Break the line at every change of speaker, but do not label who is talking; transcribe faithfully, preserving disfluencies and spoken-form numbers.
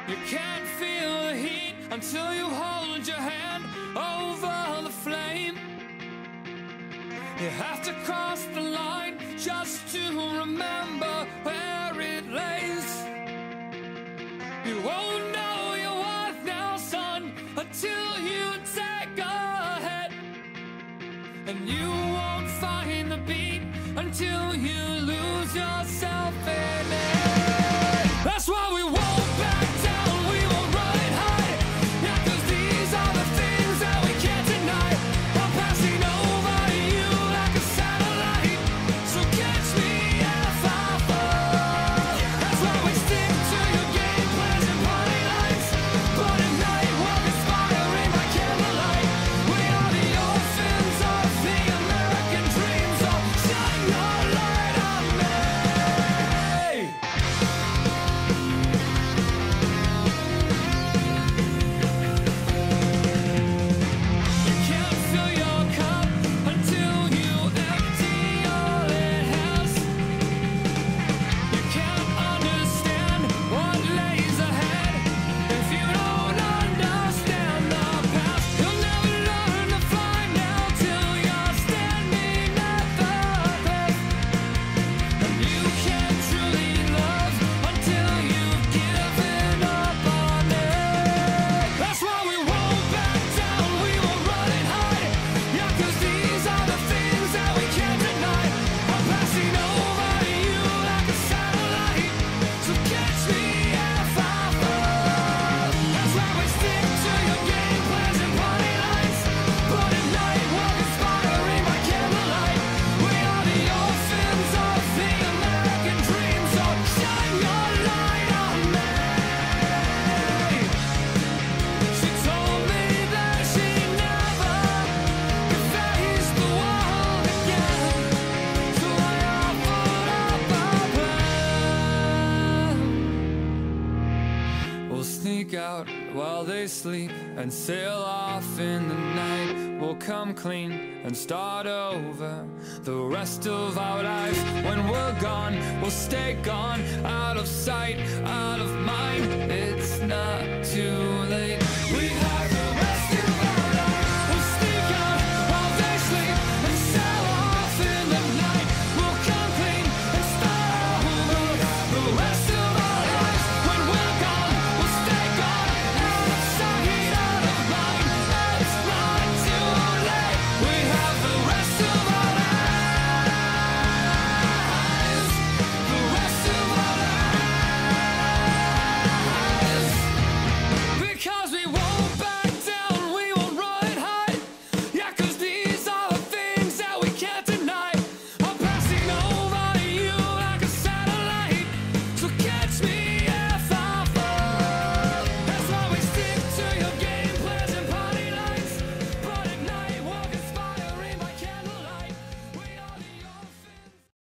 You can't feel the heat until you hold your hand over the flame. You have to cross the line just to remember where it lays. You won't know your worth now, son, until you take a hit. And you won't find the beat until you lose yourself in it. That's why we won't back down, we won't run and hide. Yeah, 'cause these are the things that we can't deny. I'm passing over you like a satellite, so catch me if I fall. That's why we stick to your game plans and party lights, but at night we're conspiring by candlelight. We are the orphans of the American dream, so shine your light on me. You can't fill your cup until you empty all it has. You can't understand what lays ahead if you don't understand the past. You'll never learn to fly now till you're standing at the base. And you can't truly love until you've given up on it. That's why we won't back down, we won't run and hide. Yeah, 'cause these are the things that we can't deny. I'm passing over you like a satellite, so catch me if I fall. That's why we stick to your game plans and party lights, but at night we're conspiring by candlelight. We are the orphans of the American dream, so shine your light on me. She told me that she never could face the world again, so I offered up a plan. We'll sneak out while they sleep and sail off in the night. We'll come clean and start over the rest of our life. When we're gone, we'll stay gone, out of sight, out of mind. It's not too late.